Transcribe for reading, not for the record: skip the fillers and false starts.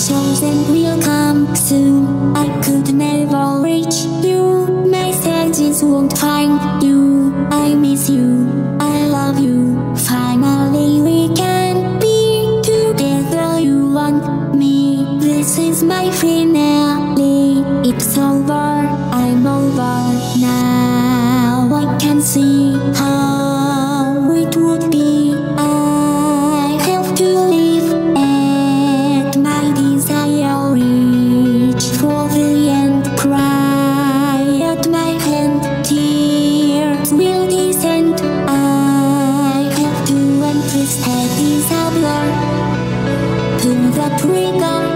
chosen will come soon. I could never reach you. Messages won't find you. I miss you. I love you. Finally we can be together. You want me. This is my finale. It's over. I'm over now. I can see how it would be. I have to live at my desire. Reach for the end. Cry at my hand. Tears will descend. I have to end this head is a blur. Pull the trigger.